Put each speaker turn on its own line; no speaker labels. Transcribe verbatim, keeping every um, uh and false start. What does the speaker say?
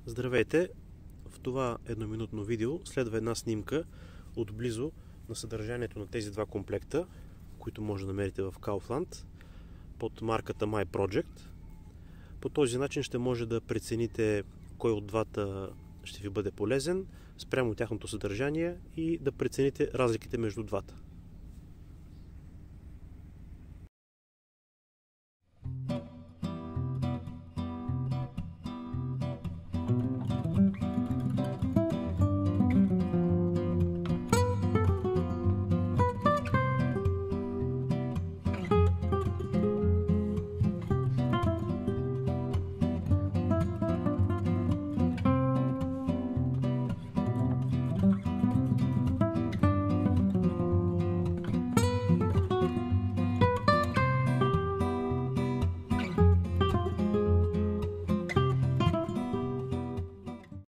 Здравейте! В това едноминутно видео следва една снимка отблизо на съдържанието на тези два комплекта, които може да намерите в Kaufland под марката MyProject. По този начин ще може да прецените кой от двата ще ви бъде полезен спрямо тяхното съдържание и да прецените разликите между двата.